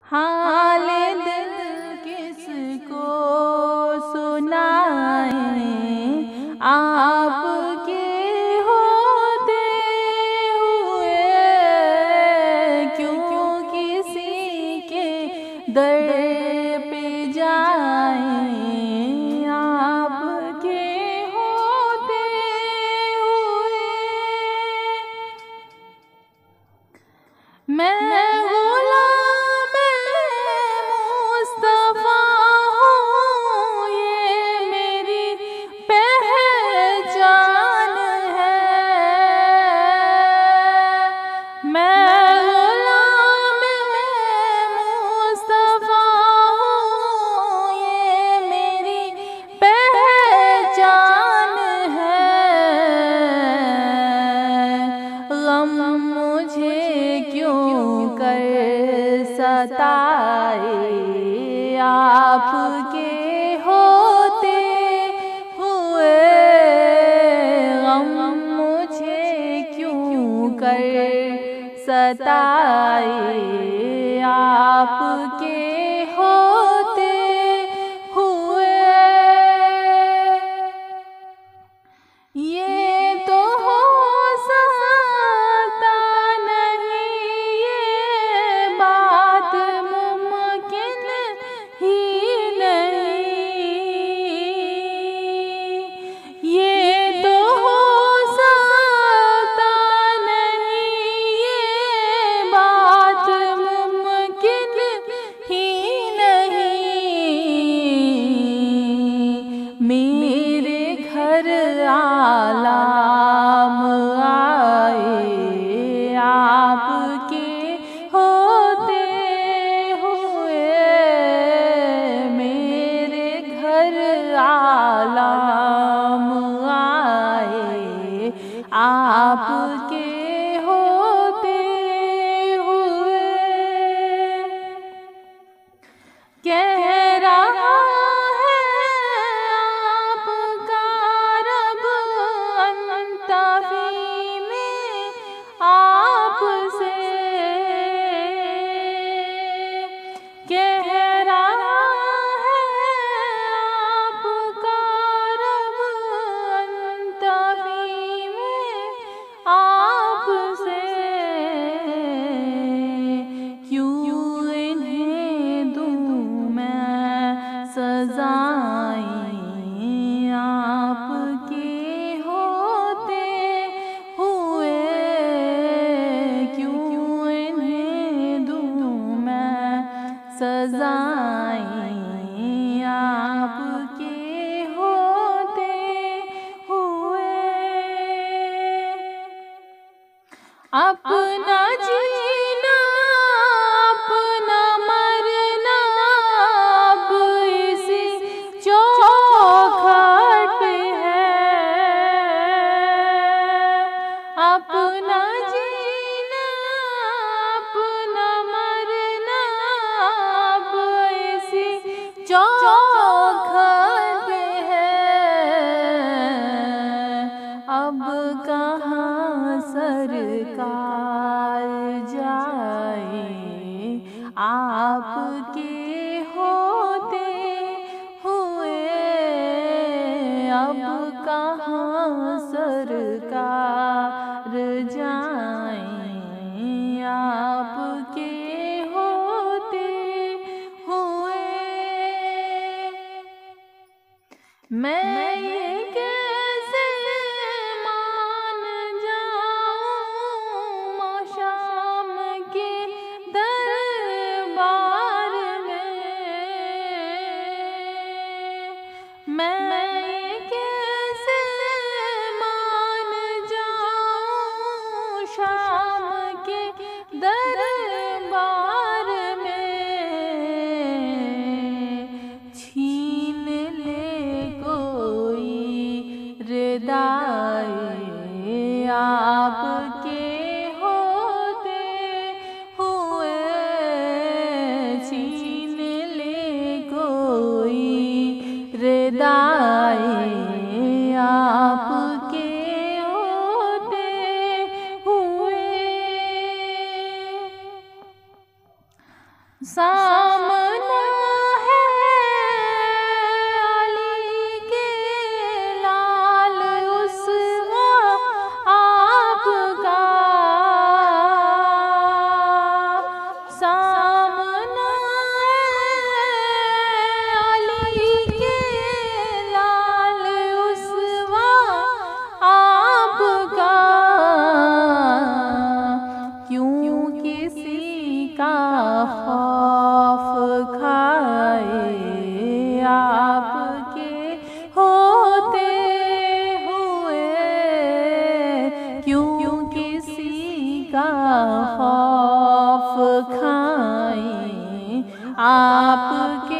हाल दिल किसको सुनाएं, आपके होते हुए क्यों किसी के दर पे जाएं, आपके होते हुए। मैं सताए, आपके होते हुए गम मुझे क्यों कर सताए, आपके होते हुए। ये तो हो सकता नहीं, ये बात मुमकिन ही नहीं, ये तो हो सकता नहीं, ये बात मुमकिन ही नहीं। मेरे घर आलाम आए, आपके होते हुए। मेरे घर आलाम आए, आपके होते हुए। कह रहा सजाएं, आपके होते हुए क्यों इन्हें दूं मैं सजाएं, आपके होते हुए। अपना जीना अपना मरना अब इसी चौखट पे है, अपना जीना अपना मरना अब इसी चौखट पे है। अब कहाँ सरकार जाए, आपके होते हुए। अब कहाँ सरकार जाए, आपके होते हुए। मैं ये कैसे मान जाऊं मौशाम के दरबार में, मैं ये कैसे मान जाऊं शाम के दरबार में। छीन ले कोई सामना है अली के लाल उस आपका, सामना है अली के लाल उस आपका। क्यों किसी का खौफ खाए आपके होते हुए, क्यों किसी का खौफ खाए आपके